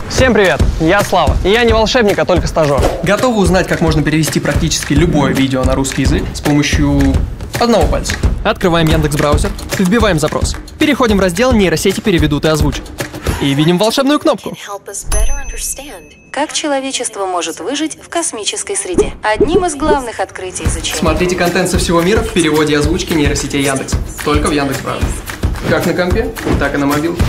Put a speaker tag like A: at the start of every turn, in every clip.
A: Всем привет, я Слава, и я не волшебник, а только стажер.
B: Готовы узнать, как можно перевести практически любое видео на русский язык с помощью одного пальца?
C: Открываем Яндекс.Браузер, вбиваем запрос, переходим в раздел «Нейросети переведут и озвучат» и видим волшебную кнопку.
D: Как человечество может выжить в космической среде? Одним из главных открытий изучения.
B: Смотрите контент со всего мира в переводе и озвучке нейросетей Яндекс. Только в Яндекс.Браузере. Как на компе, так и на мобилке.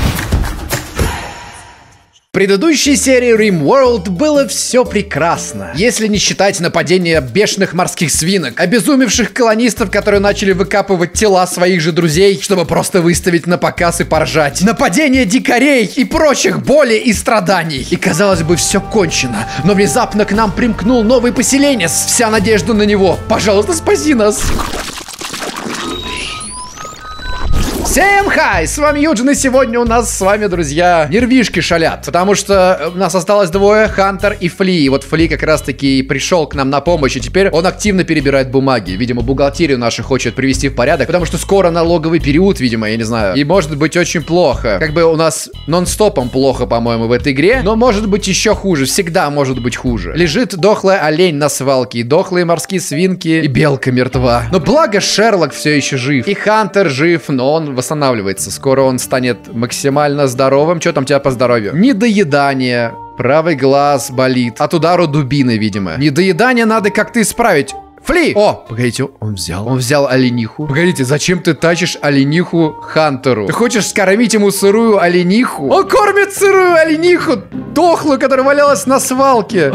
E: В предыдущей серии RimWorld было все прекрасно. Если не считать нападения бешеных морских свинок, обезумевших колонистов, которые начали выкапывать тела своих же друзей, чтобы просто выставить на показ и поржать. Нападение дикарей и прочих болей и страданий. И казалось бы, все кончено. Но внезапно к нам примкнул новый поселенец. Вся надежда на него. Пожалуйста, спаси нас. Всем хай! С вами Юджин, и сегодня у нас с вами, друзья, нервишки шалят. Потому что у нас осталось двое, Хантер и Фли. И вот Фли как раз-таки пришел к нам на помощь, и теперь он активно перебирает бумаги. Видимо, бухгалтерию нашу хочет привести в порядок, потому что скоро налоговый период, видимо, я не знаю. И может быть очень плохо. Как бы у нас нон-стопом плохо, по-моему, в этой игре. Но может быть еще хуже, всегда может быть хуже. Лежит дохлая олень на свалке, и дохлые морские свинки, и белка мертва. Но благо Шерлок все еще жив. И Хантер жив, но он восстанавливается. Скоро он станет максимально здоровым. Что там у тебя по здоровью? Недоедание. Правый глаз болит. От удара дубины, видимо. Недоедание надо как-то исправить. Фли! О, погодите, он взял олениху. Погодите, зачем ты тащишь олениху Хантеру? Ты хочешь скормить ему сырую олениху? Он кормит сырую олениху, дохлую, которая валялась на свалке.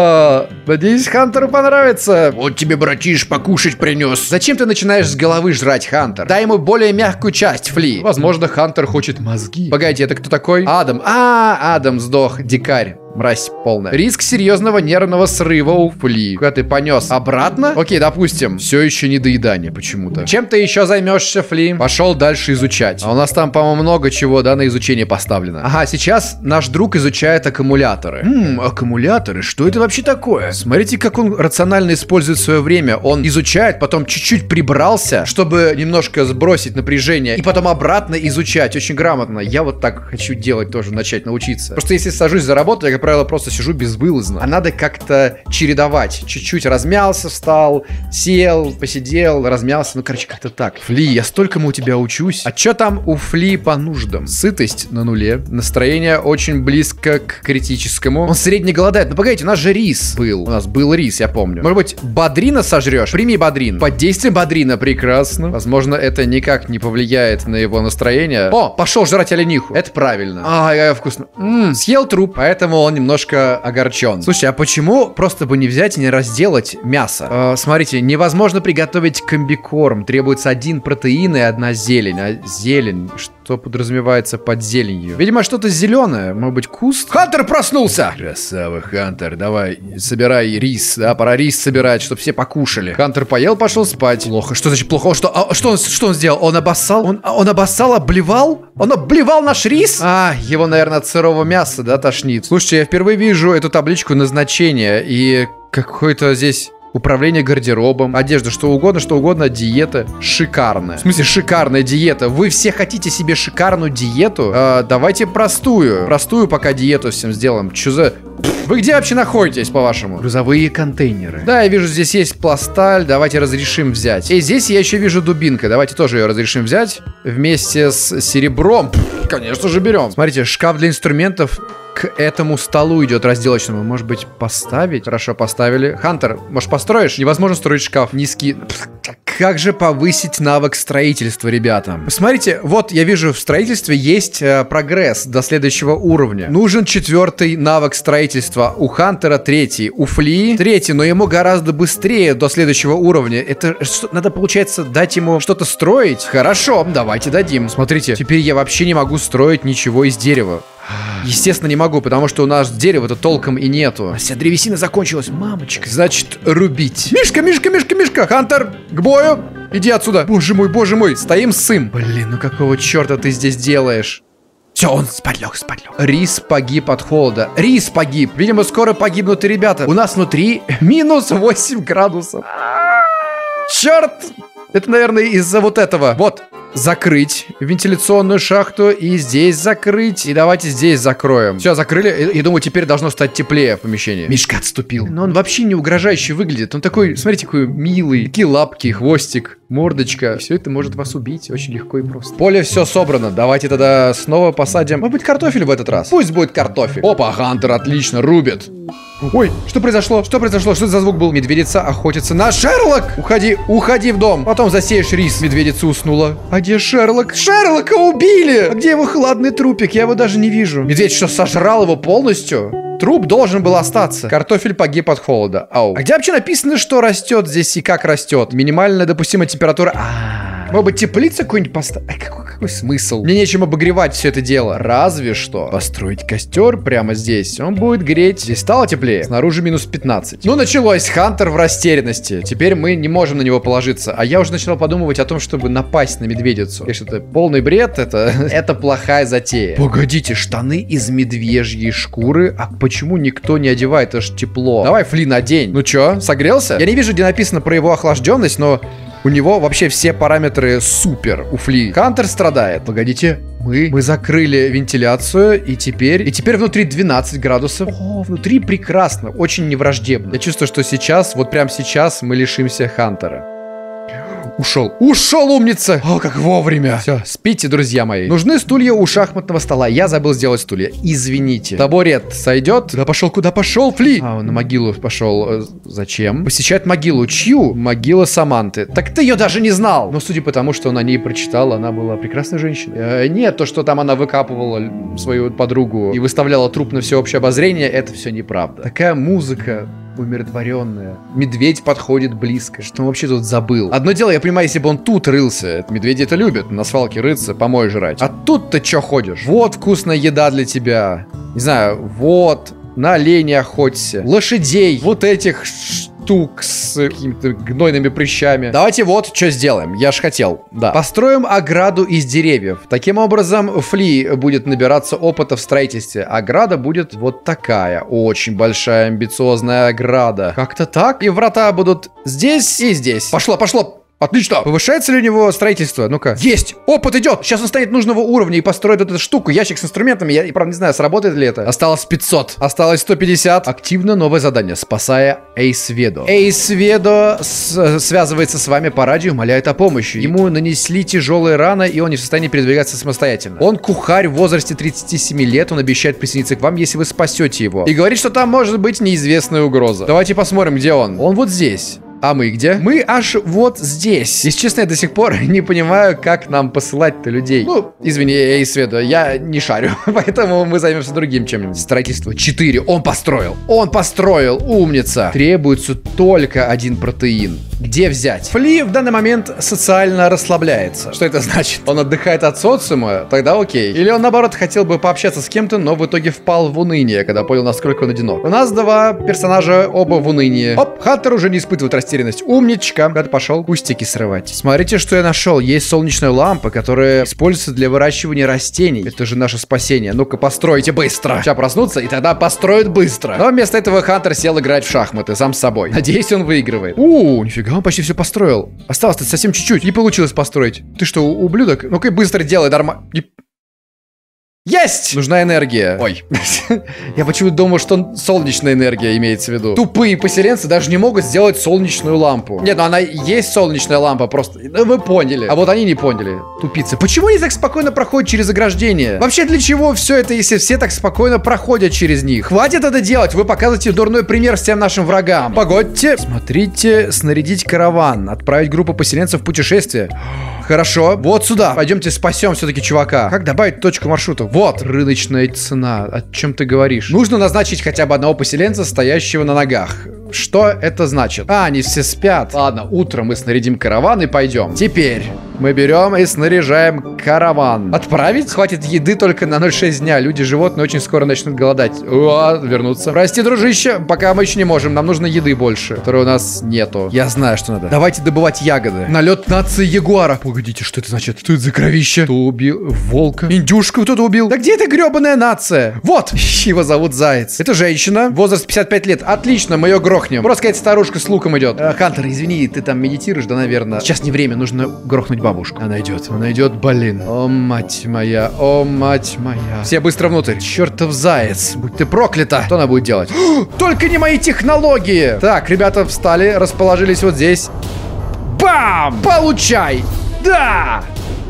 E: Надеюсь, Хантеру понравится. Вот тебе, братиш, покушать принес. Зачем ты начинаешь с головы жрать, Хантер? Дай ему более мягкую часть, Фли. Возможно, Хантер хочет мозги. Погодите, это кто такой? Адам. Адам сдох, дикарь. Мразь полная. Риск серьезного нервного срыва у Фли. Куда ты понес? Обратно? Окей, допустим. Все еще недоедание почему-то. Чем ты еще займешься, Фли? Пошел дальше изучать. А у нас там, по-моему, много чего, да, на изучение поставлено. Ага, сейчас наш друг изучает аккумуляторы. Аккумуляторы? Что это вообще такое? Смотрите, как он рационально использует свое время. Он изучает, потом чуть-чуть прибрался, чтобы немножко сбросить напряжение, и потом обратно изучать. Очень грамотно. Я вот так хочу делать тоже, начать научиться. Просто если сажусь за работу, я, как правило, просто сижу безвылазно. А надо как-то чередовать. Чуть-чуть размялся, встал, сел, посидел, размялся. Ну, короче, как-то так. Фли, я столькому у тебя учусь. А что там у Фли по нуждам? Сытость на нуле. Настроение очень близко к критическому. Он средне голодает. Ну, погодите, у нас же рис был. У нас был рис, я помню. Может быть, бодрина сожрешь? Прими бодрин. Под действием бодрина. Прекрасно. Возможно, это никак не повлияет на его настроение. О, пошел жрать олениху. Это правильно. Вкусно. Съел труп, поэтому он немножко огорчен. Слушай, а почему просто бы не взять и не разделать мясо? Смотрите, невозможно приготовить комбикорм. Требуется 1 протеин и 1 зелень. А зелень, что подразумевается под зеленью? Видимо, что-то зеленое. Может быть, куст? Хантер проснулся! Красава, Хантер. Давай, собирай рис. Да, пора рис собирать, чтобы все покушали. Хантер поел, пошел спать. Плохо. Что значит плохо? Что он сделал? Он обоссал? Он обоссал, обливал? Он обливал наш рис? Его, наверное, от сырого мяса, да, тошнит. Слушайте, я впервые вижу эту табличку назначения. И какой-то здесь... Управление гардеробом, одежда, что угодно, диета шикарная. В смысле, шикарная диета. Вы все хотите себе шикарную диету? Давайте простую. Простую пока диету всем сделаем. Что за... Вы где вообще находитесь, по-вашему? Грузовые контейнеры. Да, я вижу, здесь есть пласталь. Давайте разрешим взять. И здесь я еще вижу дубинка. Давайте тоже ее разрешим взять. Вместе с серебром. Конечно же, берем. Смотрите, шкаф для инструментов. К этому столу идет разделочному. Может быть, поставить? Хорошо, поставили. Хантер, может, построишь? Невозможно строить шкаф. Низкий. Как же повысить навык строительства, ребята? Посмотрите, вот я вижу, в строительстве есть прогресс до следующего уровня. Нужен 4-й навык строительства. У Хантера 3-й. У Фли 3-й, но ему гораздо быстрее до следующего уровня. Это что, надо, получается, дать ему что-то строить? Хорошо, давайте дадим. Смотрите, теперь я вообще не могу строить ничего из дерева. Естественно, не могу, потому что у нас дерева-то толком и нету. Вся древесина закончилась, мамочка. Значит, рубить. Мишка, Хантер, к бою. Иди отсюда. Боже мой, стоим сым. Блин, ну какого черта ты здесь делаешь? Все, он спать лег. Рис погиб от холода. Рис погиб. Видимо, скоро погибнут и ребята. У нас внутри минус 8 градусов. Черт! Это, наверное, из-за вот этого. Вот. закрыть вентиляционную шахту и здесь закрыть. И давайте здесь закроем. Все, закрыли. Я думаю, теперь должно стать теплее в помещении. Мишка отступил. Но он вообще не угрожающе выглядит. Он такой, смотрите, какой милый. Такие лапки, хвостик, мордочка. Все это может вас убить очень легко и просто. Поле все собрано. Давайте тогда снова посадим. Может быть, картофель в этот раз? Пусть будет картофель. Опа, Хантер отлично рубит. Ой, что произошло? Что произошло? Что это за звук был? Медведица охотится на Шерлок! Уходи, уходи в дом. Потом засеешь рис. Медведица уснула. А где Шерлок? Шерлока убили! А где его хладный трупик? Я его даже не вижу. Медведь что, сожрал его полностью? Труп должен был остаться. Картофель погиб от холода. Ау. А где вообще написано, что растет здесь и как растет? Минимальная допустимая температура. Может быть, теплица какую-нибудь поставить? Какой смысл? Мне нечем обогревать все это дело. Разве что построить костер прямо здесь. Он будет греть. Здесь стало теплее. Снаружи минус 15. Ну, началось. Хантер в растерянности. Теперь мы не можем на него положиться. А я уже начал подумывать о том, чтобы напасть на медведицу. Конечно, это полный бред. Это плохая затея. Погодите, штаны из медвежьей шкуры? А почему никто не одевает? Это ж тепло. Давай, Фли, надень. Ну чё, согрелся? Я не вижу, где написано про его охлажденность, но... У него вообще все параметры супер у Фли. Хантер страдает. Погодите, мы закрыли вентиляцию, и теперь внутри 12 градусов. О, внутри прекрасно, очень невраждебно. Я чувствую, что сейчас, вот прямо сейчас мы лишимся Хантера. Ушел. Ушел, умница! О, как вовремя. Все, спите, друзья мои. Нужны стулья у шахматного стола. Я забыл сделать стулья. Извините. Табурет сойдет? Куда пошел? Куда пошел, Фли? А, он на могилу пошел. Зачем? Посещает могилу. Чью? Могила Саманты. Так ты ее даже не знал. Но судя по тому, что он о ней прочитал, она была прекрасной женщиной. Нет, то, что там она выкапывала свою подругу и выставляла труп на всеобщее обозрение, это все неправда. Такая музыка умиротворенная. Медведь подходит близко. Что он вообще тут забыл? Одно дело, я понимаю, если бы он тут рылся. Медведи это любят. На свалке рыться, помой жрать. А тут-то чё ходишь? Вот вкусная еда для тебя. Не знаю, вот. На оленя охоться. Лошадей. Вот этих штук с какими-то гнойными прыщами. Давайте вот что сделаем. Я ж хотел. Да. Построим ограду из деревьев. Таким образом, Фли будет набираться опыта в строительстве. Ограда будет вот такая. Очень большая, амбициозная ограда. Как-то так. И врата будут здесь и здесь. Пошло, пошло. Отлично. Повышается ли у него строительство? Ну-ка. Есть. Опыт идет. Сейчас он станет нужного уровня и построит вот эту штуку. Ящик с инструментами. Я, правда, не знаю, сработает ли это. Осталось 500. Осталось 150. Активно новое задание. Спасая Эйсведо. Эйсведо связывается с вами по радио, умоляет о помощи. Ему нанесли тяжелые раны, и он не в состоянии передвигаться самостоятельно. Он кухарь в возрасте 37 лет. Он обещает присоединиться к вам, если вы спасете его. И говорит, что там может быть неизвестная угроза. Давайте посмотрим, где он. Он вот здесь. А мы где? Мы аж вот здесь. Если честно, я до сих пор не понимаю, как нам посылать-то людей. Ну, извини, Эйсведо, я не шарю. Поэтому мы займемся другим чем-нибудь. Строительство 4. Он построил. Он построил. Умница. Требуется только 1 протеин. Где взять? Фли в данный момент социально расслабляется. Что это значит? Он отдыхает от социума? Тогда окей. Или он, наоборот, хотел бы пообщаться с кем-то, но в итоге впал в уныние, когда понял, насколько он одинок. У нас 2 персонажа, оба в унынии. Оп, Хантер уже не испытывает растерянность. Умничка. Куда ты пошел? Кустики срывать. Смотрите, что я нашел. Есть солнечная лампа, которая используется для выращивания растений. Это же наше спасение. Ну-ка, постройте быстро. Сейчас проснутся, и тогда построят быстро. Но вместо этого Хантер сел играть в шахматы сам с собой. Надеюсь, он выигрывает. Нифига, он почти все построил. Осталось-то совсем чуть-чуть. Не получилось построить. Ты что, ублюдок? Ну-ка быстро делай, дарма. Есть! Нужна энергия. Ой. Я почему-то думал, что солнечная энергия имеется в виду. Тупые поселенцы даже не могут сделать солнечную лампу. Нет, ну она есть солнечная лампа, просто... Вы поняли. А вот они не поняли. Тупицы. Почему они так спокойно проходят через ограждение? Вообще для чего все это, если все так спокойно проходят через них? Хватит это делать. Вы показываете дурной пример всем нашим врагам. Погодьте. Смотрите, снарядить караван. Отправить группу поселенцев в путешествие. Хорошо. Вот сюда. Пойдемте спасем все-таки чувака. Как добавить точку маршрута? Вот, рыночная цена. О чем ты говоришь? Нужно назначить хотя бы одного поселенца, стоящего на ногах. Что это значит? А, они все спят. Ладно, утром мы снарядим караван и пойдем. Теперь мы берем и снаряжаем караван. Отправить? Хватит еды только на 0,6 дня. Люди, животные очень скоро начнут голодать. Вернуться. Прости, дружище, пока мы еще не можем. Нам нужно еды больше, которой у нас нету. Я знаю, что надо. Давайте добывать ягоды. Налет нации ягуара. Погодите, что это значит? Что это за кровище? Кто убил волка? Индюшку кто-то убил? Да где эта гребаная нация? Вот! Его зовут Заяц. Это женщина. Возраст 55 лет. Отлично, мы ее грохнем. Просто какая-то старушка с луком идет. Хантер, извини, ты там медитируешь, да, наверное? Сейчас не время, нужно грохнуть бабу. бабушку. Она идет, блин. О, мать моя, о, мать моя. Все быстро внутрь. Чертов заяц, будь ты проклята. Что она будет делать? Только не мои технологии. Так, ребята встали, расположились вот здесь. Бам! Получай! Да!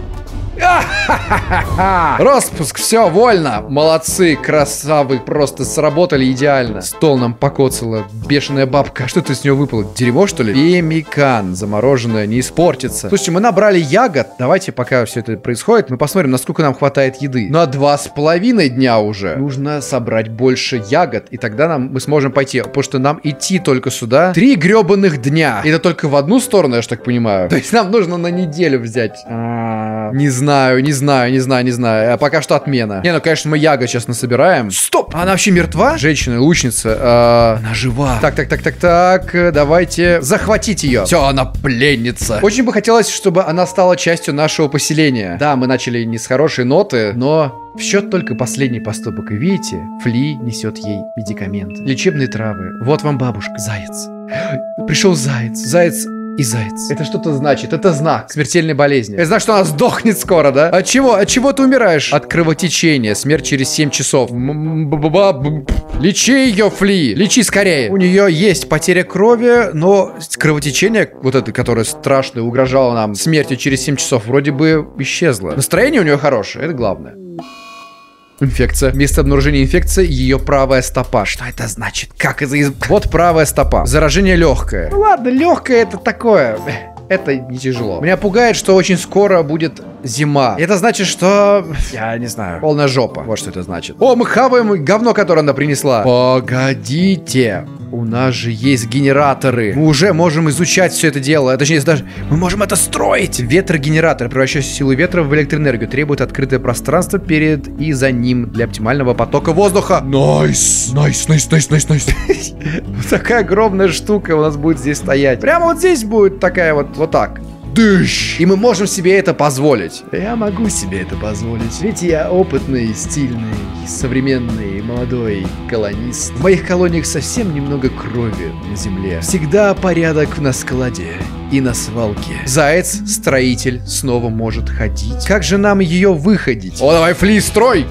E: Распуск, все, вольно. Молодцы, красавы, просто сработали идеально. Стол нам покоцала бешеная бабка. Что ты с нее выпало? Дерьмо, что ли? Пемикан, замороженное, не испортится. Слушайте, мы набрали ягод. Давайте, пока все это происходит, мы посмотрим, насколько нам хватает еды. На 2,5 дня уже. Нужно собрать больше ягод, и тогда мы сможем пойти. Потому что нам идти только сюда 3 гребаных дня. И это только в одну сторону, я ж так понимаю. То есть нам нужно на неделю взять. Не знаю. А пока что отмена. Не, ну, конечно, мы ягод сейчас насобираем. Стоп! Она вообще мертва? Женщина, лучница. Она жива. Так. Давайте захватить ее. Все, она пленница. Очень бы хотелось, чтобы она стала частью нашего поселения. Да, мы начали не с хорошей ноты, но в счет только последний поступок. И видите, Фли несет ей медикаменты. Лечебные травы. Вот вам бабушка. Заяц. Пришел заяц. Заяц и заяц. Это что-то значит. Это знак смертельной болезни. Это значит, что она сдохнет скоро, да? От чего? От чего ты умираешь? От кровотечения. Смерть через 7 часов. Лечи ее, Фли. Лечи скорее. У нее есть потеря крови, но кровотечение, вот это, которое страшное, угрожало нам смертью через 7 часов, вроде бы исчезло. Настроение у нее хорошее. Это главное. Инфекция. Место обнаружения инфекции — ее правая стопа. Что это значит? Как это? Вот правая стопа. Заражение легкое. Ну ладно, легкое это такое. Это не тяжело. Меня пугает, что очень скоро будет зима. Это значит, что... Я не знаю. Полная жопа. Вот что это значит. О, мы хаваем говно, которое она принесла. Погодите. У нас же есть генераторы. Мы уже можем изучать все это дело. Точнее, даже мы можем это строить. Ветрогенератор, превращающий силу ветра в электроэнергию, требует открытое пространство перед и за ним для оптимального потока воздуха. Найс. Такая огромная штука у нас будет здесь стоять. Прямо вот здесь будет такая вот так. Дыщ! И мы можем себе это позволить. Я могу себе это позволить. Ведь я опытный, стильный, современный, молодой колонист. В моих колониях совсем немного крови на земле. Всегда порядок на складе и на свалке. Заяц, строитель, снова может ходить. Как же нам ее выходить? О, давай, Фли, строй!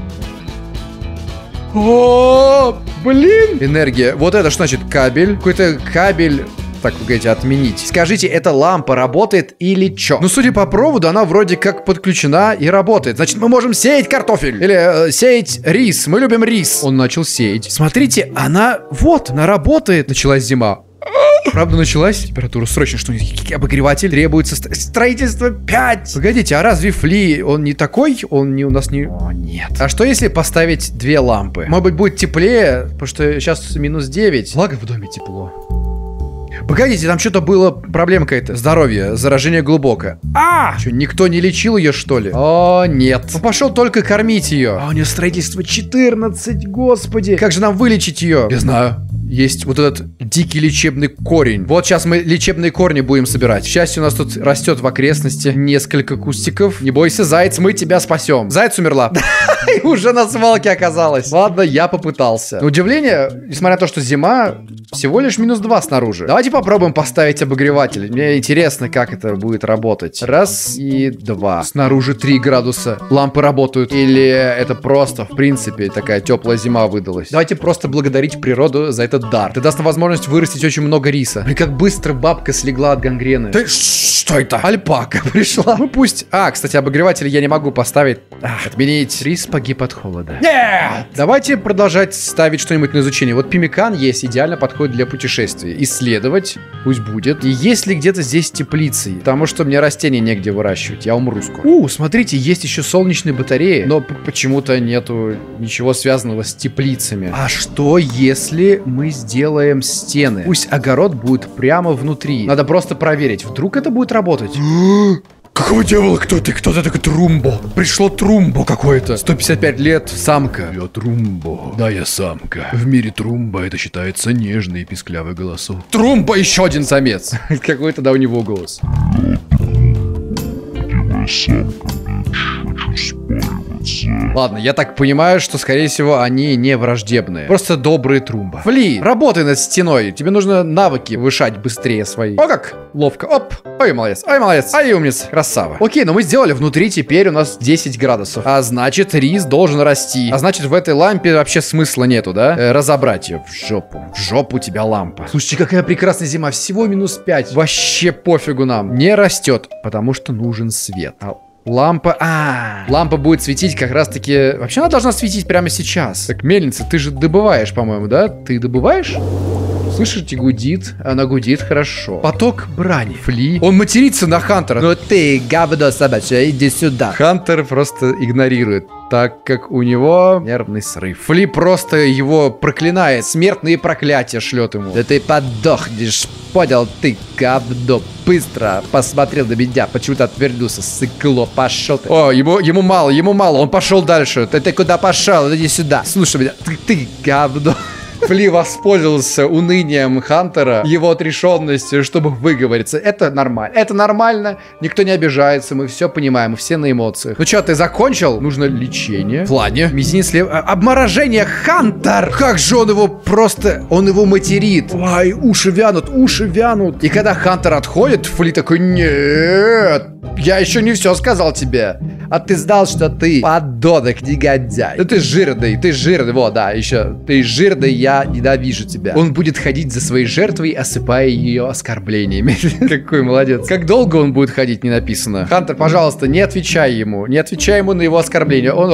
E: О, блин! Энергия. Вот это что значит кабель? Какой-то кабель... Так, вы говорите, отменить. Скажите, эта лампа работает или чё? Ну, судя по проводу, она вроде как подключена и работает. Значит, мы можем сеять картофель. Или сеять рис. Мы любим рис. Он начал сеять. Смотрите, она... Вот, она работает. Началась зима. Правда началась? Температура срочно, что-нибудь. Обогреватель. Требуется строительство 5. Погодите, а разве Фли, он не такой? Он не у нас не... О, нет. А что если поставить 2 лампы? Может быть, будет теплее, потому что сейчас минус 9. Благо в доме тепло. Погодите, там что-то было, проблема какая-то. Здоровье, заражение глубокое. Что, никто не лечил ее, что ли? О, нет. Он пошел только кормить ее. А у нее строительство 14, господи. Как же нам вылечить ее? Я знаю. Есть вот этот дикий лечебный корень. Вот сейчас мы лечебные корни будем собирать. К счастью, у нас тут растет в окрестности несколько кустиков. Не бойся, заяц, мы тебя спасем. Заяц умерла. И уже на свалке оказалась. Ладно, я попытался. На удивление, несмотря на то, что зима, всего лишь минус 2 снаружи. Давайте попробуем поставить обогреватель. Мне интересно, как это будет работать. 1 и 2. Снаружи 3 градуса. Лампы работают. Или это просто, в принципе, такая теплая зима выдалась. Давайте просто благодарить природу за этот дар. Это даст нам возможность вырастить очень много риса. Блин, как быстро бабка слегла от гангрены. Да что это? Альпака пришла. Ну пусть... кстати, обогреватель я не могу поставить. Отменить. Рис погиб от холода. Нет! Давайте продолжать ставить что-нибудь на изучение. Вот пемикан есть, идеально подходит для путешествий. Исследовать. Пусть будет. И есть ли где-то здесь теплицы? Потому что мне растения негде выращивать. Я умру скоро. Смотрите, есть еще солнечные батареи. Но почему-то нету ничего связанного с теплицами. А что, если мы сделаем стены? Пусть огород будет прямо внутри. Надо просто проверить. Вдруг это будет работать? Какого дьявола? Кто ты? Кто ты такой? Трумбо. Пришло Трумбо какое-то. 155 лет, самка. Я Трумбо. Да, я самка. В мире Трумбо это считается нежный и писклявый голосок. Трумбо еще один самец. Какой тогда у него голос?
F: Самка, хочу спаривать.
E: Ладно, я так понимаю, что, скорее всего, они не враждебные. Просто добрые трумба. Фли, работай над стеной. Тебе нужно навыки повышать быстрее свои. О, как ловко. Оп. Ой, молодец. Ой, молодец. Ай, умница. Красава. Окей, но мы сделали внутри. Теперь у нас 10 градусов. А значит, рис должен расти. А значит, в этой лампе вообще смысла нету, да? Разобрать ее в жопу. В жопу у тебя лампа. Слушайте, какая прекрасная зима. Всего -5. Вообще пофигу нам. Не растет, потому что нужен свет. Лампа... лампа будет светить как раз-таки... Вообще она должна светить прямо сейчас. Так, мельница, ты же добываешь, по-моему, да? Ты добываешь? Слышите, гудит. Она гудит хорошо. Поток брани. Фли. Он матерится на Хантера. Ну ты, говно собачье, иди сюда. Хантер просто игнорирует, так как у него нервный срыв. Фли просто его проклинает. Смертные проклятия шлет ему. Да ты подохнешь. Понял, ты, говно. Быстро посмотрел на меня. Почему-то отвернулся, сыкло. Пошел ты. О, ему мало. Он пошел дальше. Ты куда пошел? Иди сюда. Слушай меня. Ты говно. Фли воспользовался унынием Хантера, его отрешенностью, чтобы выговориться. Это нормально. Это нормально. Никто не обижается. Мы все понимаем. Мы все на эмоциях. Ну что, ты закончил? Нужно лечение. В плане. Мизинец слева. Обморожение. Хантер! Как же он его просто... Он его материт. Ай, уши вянут. И когда Хантер отходит, Фли такой: нет, я еще не все сказал тебе. А ты знал, что ты подонок, негодяй. Да ты жирный. Вот, да, еще. Ты жирный, я ненавижу тебя. Он будет ходить за своей жертвой, осыпая ее оскорблениями. Какой молодец. Как долго он будет ходить, не написано. Хантер, пожалуйста, не отвечай ему. Не отвечай ему на его оскорбления. Он...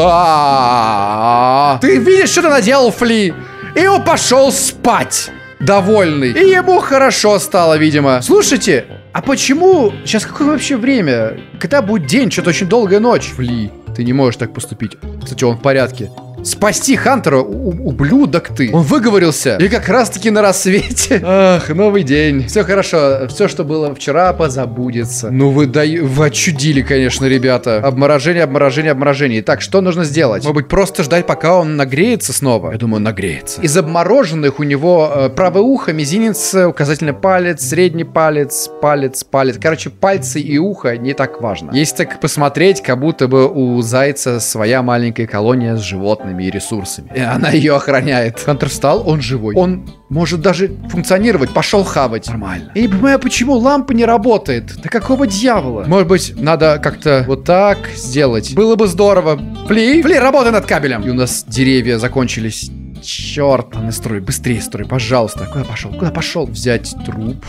E: Ты видишь, что ты наделал, Фли? И он пошел спать. Довольный. И ему хорошо стало, видимо. Слушайте, а почему... Сейчас какое вообще время? Когда будет день? Что-то очень долгая ночь. Фли, ты не можешь так поступить. Кстати, он в порядке. Спасти Хантера, ублюдок ты. Он выговорился. И как раз таки на рассвете. Ах, новый день. Все хорошо. Все, что было вчера, позабудется. Ну вы очудили, конечно, ребята. Обморожение. Итак, что нужно сделать? Может быть, просто ждать, пока он нагреется снова? Я думаю, он нагреется. Из обмороженных у него правое ухо, мизинец, указательный палец, средний палец, палец. Короче, пальцы и ухо не так важно. Если так посмотреть, как будто бы у зайца своя маленькая колония с животными и ресурсами. И она ее охраняет. Хантер встал, он живой. Он может даже функционировать. Пошел хавать. Нормально. Я не понимаю, почему лампа не работает. Да какого дьявола? Может быть, надо как-то вот так сделать. Было бы здорово. Фли, работай над кабелем. И у нас деревья закончились. Черт, строй, быстрее строй, пожалуйста. Куда пошел? Взять труп.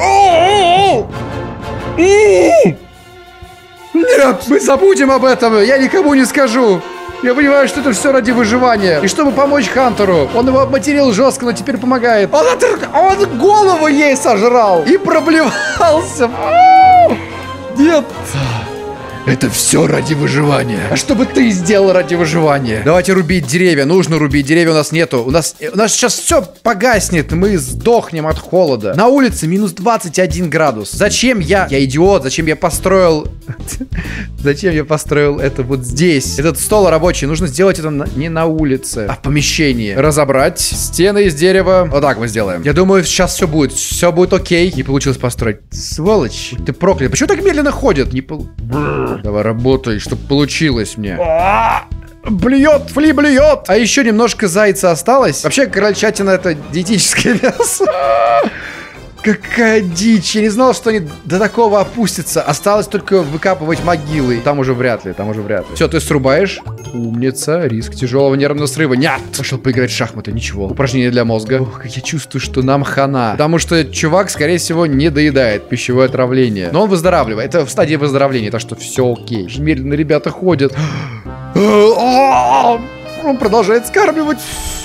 E: Нет, мы забудем об этом. Я никому не скажу. Я понимаю, что это все ради выживания. И чтобы помочь Хантеру. Он его обматерил жестко, но теперь помогает. Он голову ей сожрал. И проблевался. Нет. Это все ради выживания. А что бы ты сделал ради выживания? Давайте рубить деревья. Нужно рубить. Деревья у нас нету. У нас сейчас все погаснет. Мы сдохнем от холода. На улице минус 21 градус. Зачем я идиот, зачем я построил... Зачем я построил это вот здесь? Этот стол рабочий. Нужно сделать это не на улице, а в помещении. Разобрать стены из дерева. Вот так мы сделаем. Я думаю, сейчас все будет. Все будет окей. Не получилось построить. Сволочь. Ты проклят. Почему так медленно ходит? Давай работай, чтобы получилось мне. Блюет, Фли блюет. А еще немножко зайца осталось. Вообще, крольчатина — это диетическое мясо. Какая дичь. Я не знал, что они до такого опустятся. Осталось только выкапывать могилы. Там уже вряд ли. Все, ты срубаешь. Умница. Риск тяжелого нервного срыва. Нет. Пошел поиграть в шахматы. Ничего. Упражнение для мозга. Ох, как я чувствую, что нам хана. Потому что чувак, скорее всего, не доедает пищевое отравление. Но он выздоравливает. Это в стадии выздоровления. Так что все окей. Медленно ребята ходят. Он продолжает скармливать.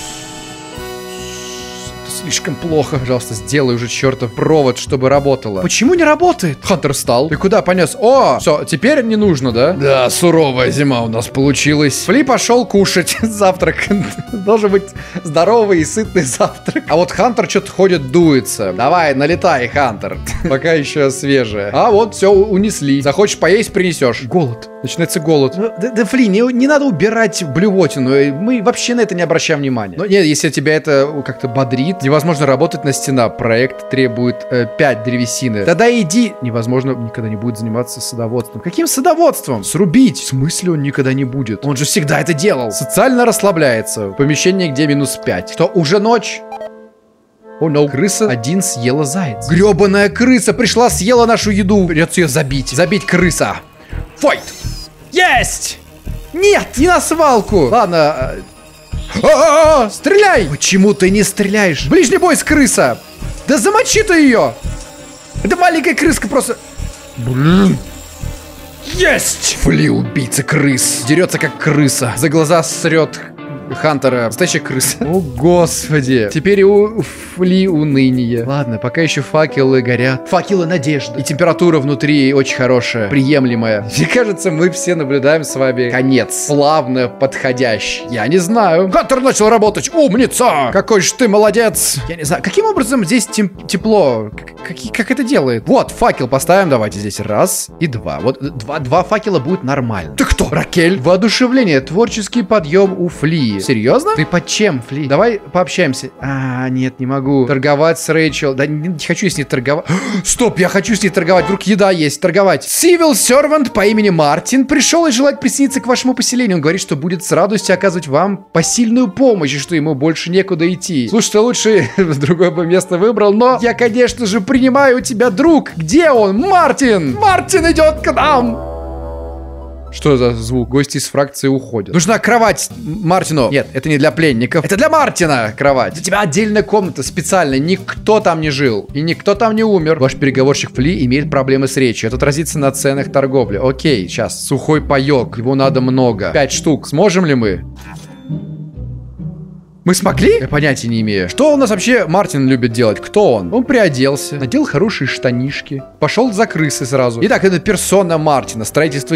E: Слишком плохо. Пожалуйста, сделай уже чертов провод, чтобы работало. Почему не работает? Хантер встал. Ты куда понес? О, все, теперь не нужно, да? Да, суровая зима у нас получилась. Фли пошел кушать завтрак. Должен быть здоровый и сытный завтрак. А вот Хантер что-то ходит, дуется. Давай, налетай, Хантер. Пока еще свежее. А вот, все, унесли. Захочешь поесть, принесешь. Голод. Начинается голод. Да Фли, не надо убирать блювотину. Мы вообще на это не обращаем внимания. Но нет, если тебя это как-то бодрит, Невозможно работать на стена. Проект требует 5 древесины. Тогда иди. Невозможно, никогда не будет заниматься садоводством. Каким садоводством? Срубить. В смысле он никогда не будет? Он же всегда это делал. Социально расслабляется. В помещении, где -5. Что, уже ночь? О, no. Крыса 1 съела заяц. Гребаная крыса пришла, съела нашу еду. Придется ее забить. Забить крыса. Файт! Есть! Нет, не на свалку. Ладно. Стреляй! Почему ты не стреляешь? Ближний бой с крыса. Да замочи ты ее. Это маленькая крыска просто. Блин. Есть! Фли, убийца крыс. Дерется как крыса. За глаза срет Хантера. Настоящая крыса. О, господи. Теперь у Фли уныние. Ладно, пока еще факелы горят. Факелы надежды. И температура внутри очень хорошая, приемлемая. Мне кажется, мы все наблюдаем с вами конец. Плавно подходящий. Я не знаю. Хантер начал работать. Умница! Какой же ты молодец. Я не знаю, каким образом здесь тепло? Как это делает? Вот, факел поставим. Давайте здесь 1 и 2. Вот два факела будет нормально. Ты кто? Ракель. Воодушевление. Творческий подъем у Фли. Серьезно? Ты под чем, Фли? Давай пообщаемся. Нет, не могу. Торговать с Рэйчел. Да не хочу с ней торговать. Стоп, я хочу с ней торговать. Вдруг еда есть. Торговать. Civil Servant по имени Мартин пришел и желает присоединиться к вашему поселению. Он говорит, что будет с радостью оказывать вам посильную помощь, и что ему больше некуда идти. Слушай, ты лучше другое бы место выбрал, но я, конечно же, принимаю у тебя друг. Где он? Мартин! Мартин идет к нам! Что за звук? Гости из фракции уходят. Нужна кровать Мартину. Нет, это не для пленников. Это для Мартина кровать. Для тебя отдельная комната специальная. Никто там не жил. И никто там не умер. Ваш переговорщик Фли имеет проблемы с речью. Это отразится на ценах торговли. Окей, сейчас. Сухой паёк. Его надо много. 5 штук. Сможем ли мы? Мы смогли? Я понятия не имею. Что у нас вообще Мартин любит делать? Кто он? Он приоделся, надел хорошие штанишки, пошел за крысой сразу. Итак, это персона Мартина. Строительство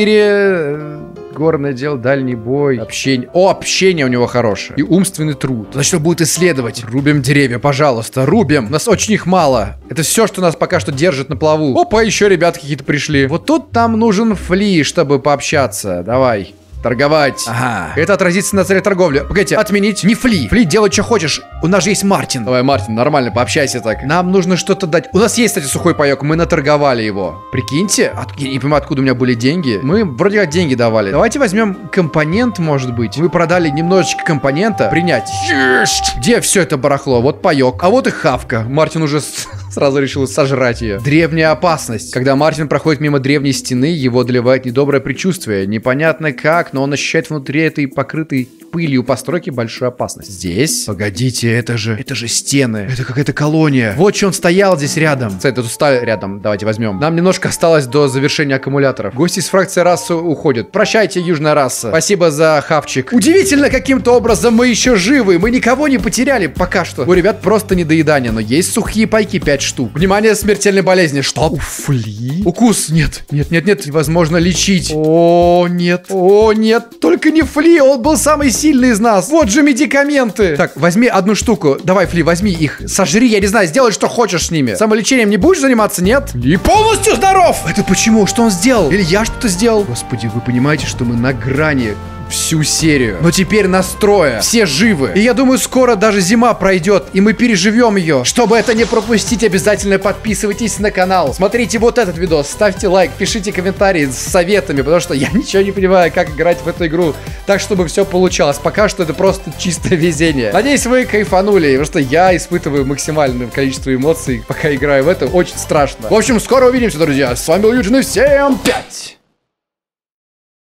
E: 4, горное дело, дальний бой, общение. Общение у него хорошее. И умственный труд. Значит, он будет исследовать. Рубим деревья, пожалуйста, рубим. У нас очень их мало. Это все, что нас пока что держит на плаву. Опа, еще ребята какие-то пришли. Вот тут нам нужен Фли, чтобы пообщаться. Давай. Торговать. Ага. Это отразится на цели торговли. Погодите, отменить. Не Фли. Фли, делай, что хочешь. У нас же есть Мартин. Давай, Мартин, нормально, пообщайся так. Нам нужно что-то дать. У нас есть, кстати, сухой паёк. Мы наторговали его. Прикиньте. Я не понимаю, откуда у меня были деньги. Мы вроде как деньги давали. Давайте возьмем компонент, может быть. Мы продали немножечко компонента. Принять. Есть! Где все это барахло? Вот паёк. А вот и хавка. Мартин уже сразу решил сожрать ее. Древняя опасность. Когда Мартин проходит мимо древней стены, его одолевает недоброе предчувствие. Непонятно как, но он ощущает внутри этой покрытой пылью постройки большую опасность. Здесь? Погодите, это же стены. Это какая-то колония. Вот что он стоял здесь рядом. Кстати, тут сталь рядом. Давайте возьмем. Нам немножко осталось до завершения аккумуляторов. Гости из фракции расы уходят. Прощайте, южная раса. Спасибо за хавчик. Удивительно, каким-то образом мы еще живы. Мы никого не потеряли пока что. У ребят просто недоедание, но есть сухие пайки 5 штук. Внимание, смертельной болезни. Что? У Фли? Укус? Нет. Нет. Невозможно лечить. О, нет. О, нет. Только не Фли. Он был самый сильный из нас. Вот же медикаменты. Так, возьми 1 штуку. Давай, Фли, возьми их. Сожри, я не знаю, сделай, что хочешь с ними. Самолечением не будешь заниматься, нет? Фли полностью здоров. Это почему? Что он сделал? Или я что-то сделал? Господи, вы понимаете, что мы на грани всю серию. Но теперь настроя. Все живы. И я думаю, скоро даже зима пройдет, и мы переживем ее. Чтобы это не пропустить, обязательно подписывайтесь на канал. Смотрите вот этот видос, ставьте лайк, пишите комментарии с советами, потому что я ничего не понимаю, как играть в эту игру так, чтобы все получалось. Пока что это просто чистое везение. Надеюсь, вы кайфанули, потому что я испытываю максимальное количество эмоций, пока играю в это. Очень страшно. В общем, скоро увидимся, друзья. С вами был Юджин, и всем 5!